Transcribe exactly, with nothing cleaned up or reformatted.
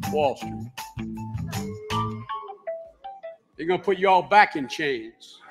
Wall Street. They're going to put you all back in chains.